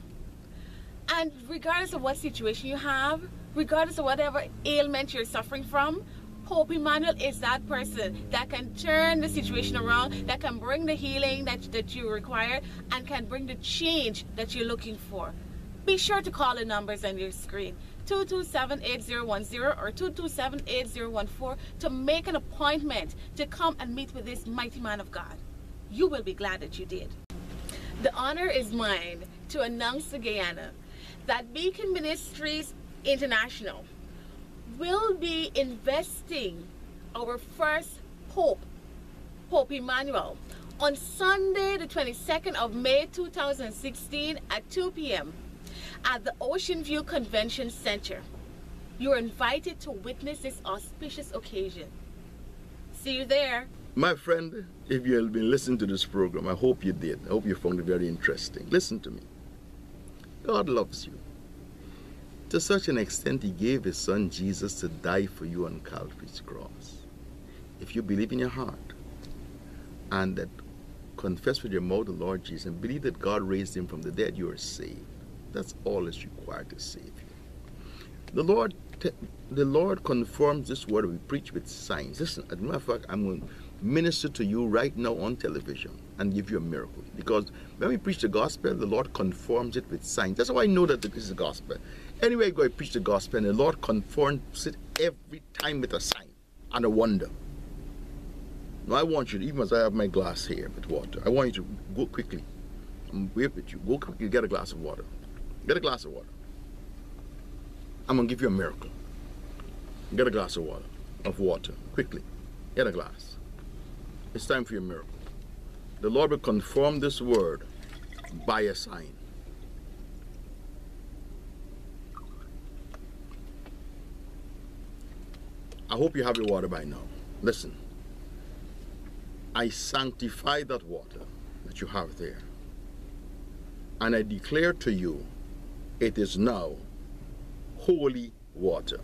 And regardless of what situation you have, regardless of whatever ailment you're suffering from, Pope Emmanuel is that person that can turn the situation around, that can bring the healing that, that you require, and can bring the change that you're looking for. Be sure to call the numbers on your screen, two two seven, eight zero one zero or two two seven, eight zero one four, to make an appointment to come and meet with this mighty man of God. You will be glad that you did. The honor is mine to announce to Guyana that Beacon Ministries International will be investing our first Pope, Pope Emmanuel, on Sunday the twenty-second of May two thousand sixteen at two p m at the Ocean View Convention Center. You are invited to witness this auspicious occasion. See you there. My friend, if you have been listening to this program, I hope you did. I hope you found it very interesting. Listen to me. God loves you. To such an extent, He gave His Son Jesus to die for you on Calvary's cross. If you believe in your heart and that confess with your mouth the Lord Jesus and believe that God raised Him from the dead, you are saved. That's all that's required to save you. The Lord the Lord confirms this word we preach with signs. Listen, as a matter of fact, I'm going to minister to you right now on television and give you a miracle. Because when we preach the gospel, the Lord confirms it with signs. That's how I know that this is the gospel. Anyway, I go and preach the gospel, and the Lord confirms it every time with a sign and a wonder. Now, I want you to, even as I have my glass here with water, I want you to go quickly. I'm wait with you. Go quickly, get a glass of water. Get a glass of water. I'm going to give you a miracle. Get a glass of water. Of water. Quickly. Get a glass. It's time for your miracle. The Lord will confirm this word by a sign. I hope you have your water by now. Listen. I sanctify that water that you have there. And I declare to you, it is now holy water.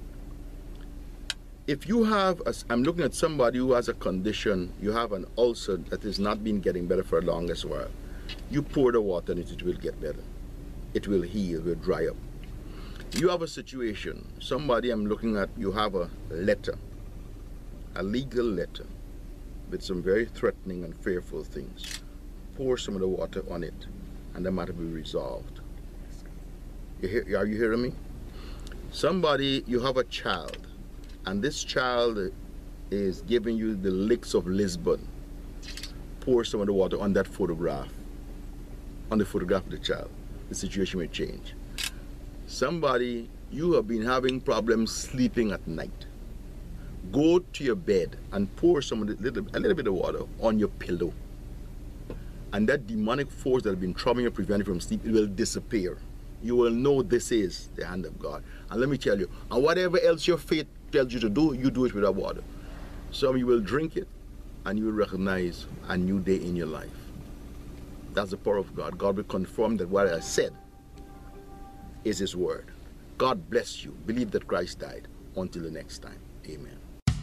If you have, a, I'm looking at somebody who has a condition, you have an ulcer that has not been getting better for the longest while. You pour the water in it, it will get better. It will heal, it will dry up. You have a situation, somebody I'm looking at, you have a letter, a legal letter with some very threatening and fearful things. Pour some of the water on it and the matter will be resolved. You hear, are you hearing me? Somebody, you have a child, and this child is giving you the licks of Lisbon. Pour some of the water on that photograph, on the photograph of the child. The situation may change. Somebody, you have been having problems sleeping at night. Go to your bed and pour some of the little, a little bit of water on your pillow. And that demonic force that has been troubling you, preventing you from sleep, it will disappear. You will know this is the hand of God. And let me tell you, and whatever else your faith tells you to do, you do it with that water. Some you will drink it, and you will recognize a new day in your life. That's the power of God. God will confirm that what I said is His word. God bless you. Believe that Christ died. Until the next time. Amen.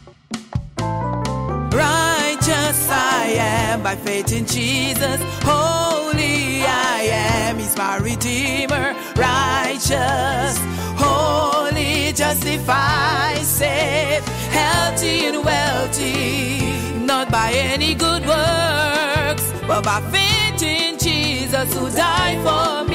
Righteous I am by faith in Jesus. Holy I am, He's my Redeemer. Righteous, holy, justified, safe, healthy and wealthy. Not by any good works, but by faith in Jesus who died for me.